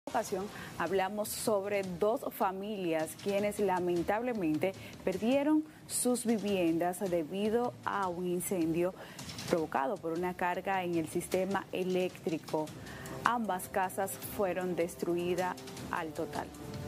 ocasión hablamos sobre dos familias quienes lamentablemente perdieron sus viviendas debido a un incendio provocado por una carga en el sistema eléctrico. Ambas casas fueron destruidas al total.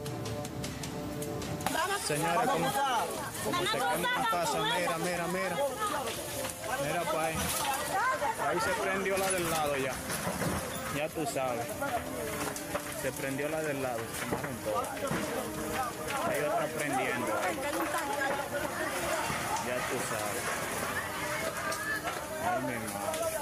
Señora, como se quema una casa, mira. Mira para ahí. Ahí se prendió la del lado ya. Ya tú sabes. Se prendió la del lado, se quemaron todas. Hay otra prendiendo ahí. Ya tú sabes. Ay, mi madre.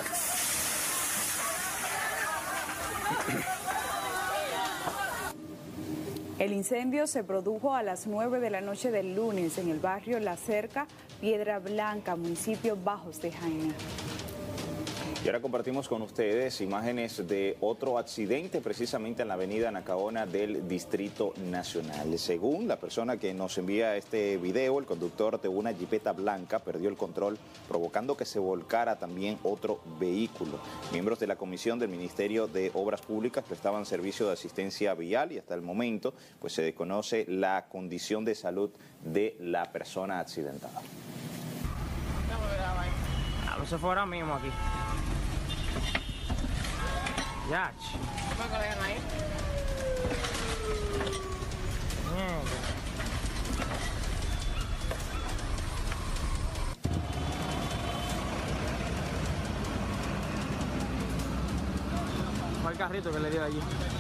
El incendio se produjo a las 9 de la noche del lunes en el barrio La Cerca, Piedra Blanca, municipio Bajos de Jaina. Y ahora compartimos con ustedes imágenes de otro accidente precisamente en la avenida Nacaona del Distrito Nacional. Según la persona que nos envía este video, el conductor de una jipeta blanca perdió el control, provocando que se volcara también otro vehículo. Miembros de la Comisión del Ministerio de Obras Públicas prestaban servicio de asistencia vial y hasta el momento pues se desconoce la condición de salud de la persona accidentada. Se fue ahora mismo aquí. Ya. ¿Cómo que lo dejan ahí? Fue el carrito que le dio allí.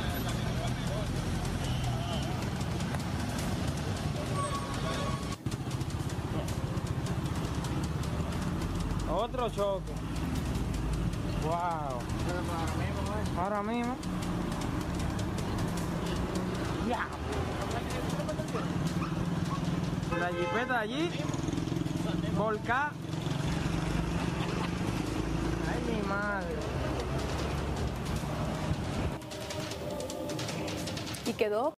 Otro choque. Wow. Ahora mismo. Ya. La jipeta allí. Volcá. Ay, mi madre. Y quedó